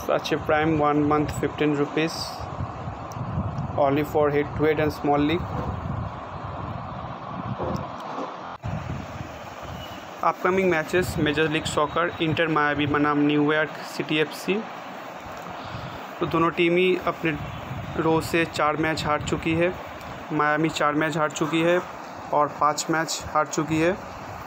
Sachi Prime 1 month 15 rupees only for head-to-head and small league. Upcoming matches major league soccer Inter Miami बनाम New York City FC। तो दोनों team ही अपने रो से 4 match हार चुकी है। मायामी 4 मैच हार चुकी है और 5 मैच हार चुकी है।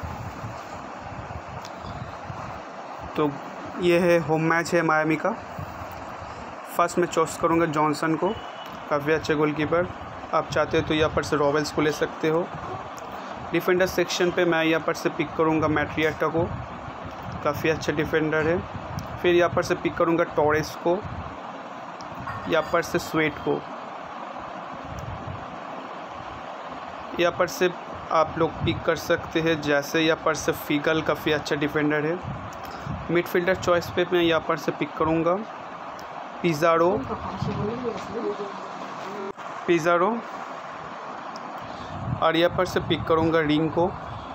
तो ये है होम मैच है मायामी का। फर्स्ट मैं चॉइस करूँगा जॉनसन को, काफ़ी अच्छे गोलकीपर। आप चाहते हो तो यहाँ पर से रॉवेल्स को ले सकते हो। डिफेंडर सेक्शन पे मैं यहाँ पर से पिक करूँगा मैट्रियाटा को, काफ़ी अच्छा डिफेंडर है। फिर यहाँ पर से पिक करूँगा टॉरेस को, यहाँ पर से स्वेट को। यहाँ पर से आप लोग पिक कर सकते हैं, जैसे यहाँ पर से फीगल काफ़ी अच्छा डिफेंडर है। मिडफील्डर चॉइस पे मैं यहाँ पर से पिक करूँगा पिज़ारो और यहाँ पर से पिक करूँगा रिंग को,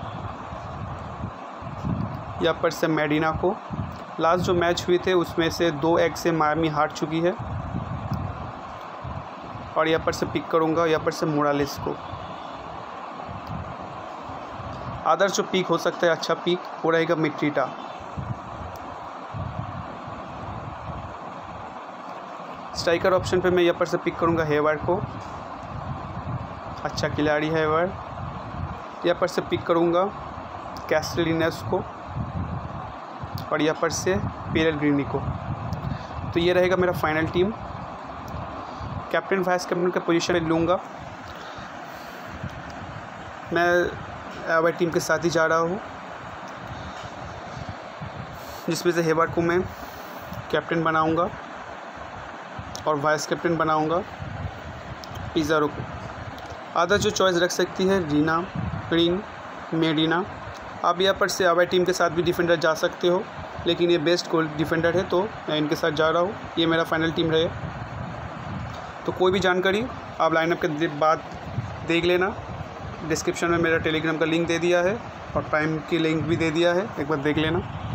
यहाँ पर से मेडिना को। लास्ट जो मैच हुए थे उसमें से 2-1 से मायामी हार चुकी है। और यहाँ पर से पिक करूँगा यहाँ पर से मोरालेस को। अदर जो पिक हो सकता है अच्छा पिक वो रहेगा मिट्रीटा। स्ट्राइकर ऑप्शन पे मैं यहाँ पर से पिक करूँगा हेवर को, अच्छा खिलाड़ी है हेवर। यहाँ पर से पिक करूँगा कैस्टेलिनस को और यहाँ पर से पेरेग्रिनी को। तो ये रहेगा मेरा final team. Captain vice captain का पोजीशन में लूँगा मैं अवॉइड टीम के साथ ही जा रहा हूँ, जिसमें से हेवर को मैं कैप्टन बनाऊँगा और वाइस कैप्टन बनाऊँगा पिज़ारो को। अदर जो चॉइस रख सकती है रीना, रिंग, मेडिना। आप यहाँ पर से अवॉइड टीम के साथ भी डिफेंडर जा सकते हो, लेकिन ये बेस्ट गोल डिफेंडर है तो मैं इनके साथ जा रहा हूँ। ये मेरा फाइनल टीम रहे। तो कोई भी जानकारी आप लाइनअप के बाद देख लेना। डिस्क्रिप्शन में मेरा टेलीग्राम का लिंक दे दिया है और प्राइम की लिंक भी दे दिया है, एक बार देख लेना।